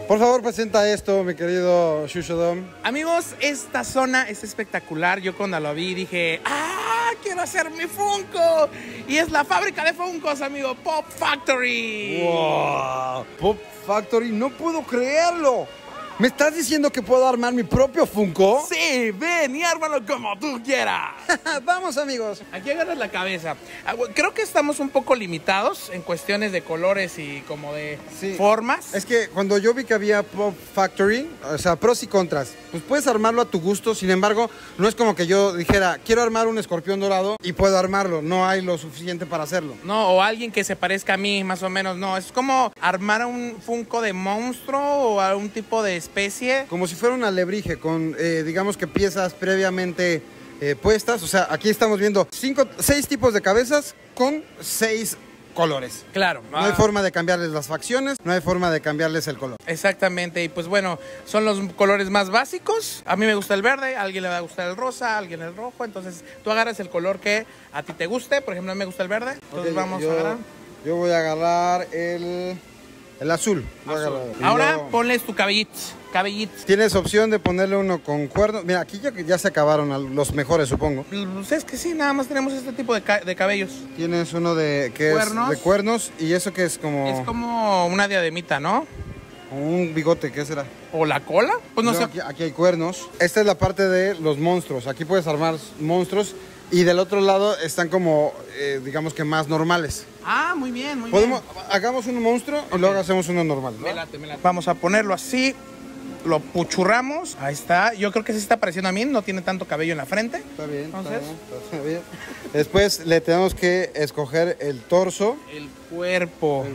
Por favor, presenta esto, mi querido Shushodom. Amigos, esta zona es espectacular. Yo cuando lo vi dije, ¡ah! ¡Quiero hacer mi Funko! Y es la fábrica de Funkos, amigo, Pop Factory. ¡Wow! Pop Factory, no puedo creerlo. ¿Me estás diciendo que puedo armar mi propio Funko? Sí, ven y ármalo como tú quieras. Vamos, amigos. Aquí agarras la cabeza. Creo que estamos un poco limitados en cuestiones de colores y como de formas. Es que cuando yo vi que había Pop Factory, o sea, pros y contras, pues puedes armarlo a tu gusto. Sin embargo, no es como que yo dijera, quiero armar un escorpión dorado y puedo armarlo. No hay lo suficiente para hacerlo. No, o alguien que se parezca a mí, más o menos. No, es como armar un Funko de monstruo o algún tipo de especie. Como si fuera un alebrije con, digamos que piezas previamente puestas. O sea, aquí estamos viendo 6 tipos de cabezas con 6 colores. Claro. No hay forma de cambiarles las facciones, no hay forma de cambiarles el color. Exactamente, y pues bueno, son los colores más básicos. A mí me gusta el verde, a alguien le va a gustar el rosa, a alguien el rojo. Entonces tú agarras el color que a ti te guste. Por ejemplo, a mí me gusta el verde. Entonces vamos a agarrar. Yo voy a agarrar el azul. Ahora ponles tu cabellito. Tienes opción de ponerle uno con cuernos. Mira, aquí ya se acabaron los mejores, supongo. Pues es que sí, nada más tenemos este tipo de cabellos. Tienes uno de cuernos y eso que es como... Es como una diademita, ¿no? Un bigote, ¿qué será? ¿O la cola? Pues no sé. Aquí hay cuernos. Esta es la parte de los monstruos. Aquí puedes armar monstruos. Y del otro lado están como, digamos que más normales. Ah, muy bien, muy bien. Hagamos un monstruo y luego hacemos uno normal, ¿no? Me late. Vamos a ponerlo así. Lo puchurramos. Ahí está. Yo creo que sí está pareciendo a mí. No tiene tanto cabello en la frente. Está bien, entonces está bien. Después le tenemos que escoger el torso. El cuerpo.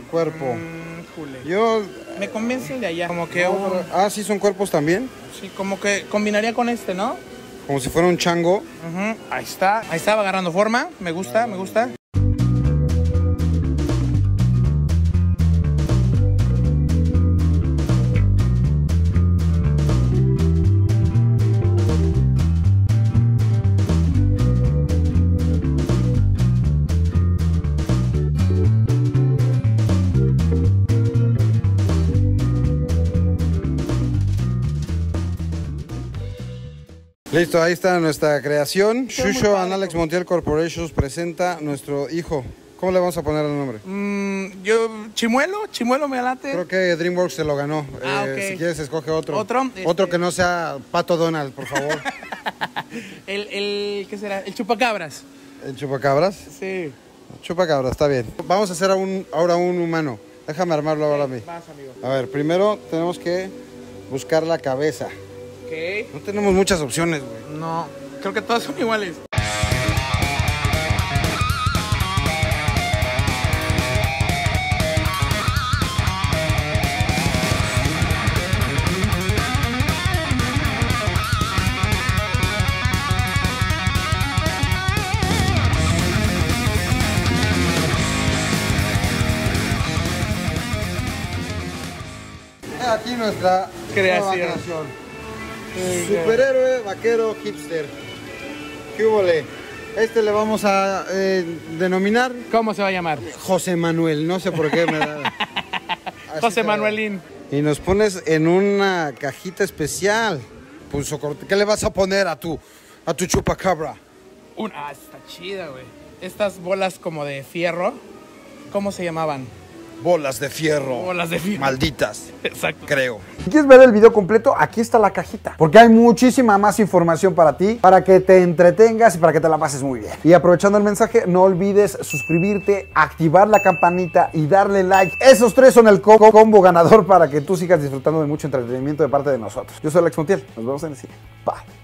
Yo... Me convence el de allá. Como que... sí, son cuerpos también. Sí, como que combinaría con este, ¿no? Como si fuera un chango. Ahí está. Ahí estaba agarrando forma. Me gusta. Listo, ahí está nuestra creación. Shusho and Alex Montiel Corporation presenta nuestro hijo. ¿Cómo le vamos a poner el nombre? Yo, Chimuelo me late. Creo que DreamWorks se lo ganó. Okay. Si quieres, escoge otro. ¿Otro? Que no sea Pato Donald, por favor. ¿Qué será? El chupacabras. ¿El chupacabras? Sí. Chupacabras, está bien. Vamos a hacer ahora un humano. Déjame armarlo ahora a mí. Vas, amigo. A ver, primero tenemos que buscar la cabeza. Okay. No tenemos muchas opciones, güey. No, creo que todas son iguales. Aquí nuestra creación. Superhéroe, vaquero, hipster. ¿Qué húbole? Le vamos a denominar... ¿Cómo se va a llamar? José Manuel, no sé por qué me da... José Manuelín. Y nos pones en una cajita especial. Pulso corte. ¿Qué le vas a poner a tu chupacabra? Está chida, güey. Estas bolas como de fierro, ¿cómo se llamaban? Bolas de fierro. Malditas. Exacto. Creo. Si quieres ver el video completo, aquí está la cajita. Porque hay muchísima más información para ti, para que te entretengas y para que te la pases muy bien. Y aprovechando el mensaje, no olvides suscribirte, activar la campanita y darle like. Esos 3 son el combo ganador para que tú sigas disfrutando de mucho entretenimiento de parte de nosotros. Yo soy Alex Montiel. Nos vemos en el siguiente. Bye.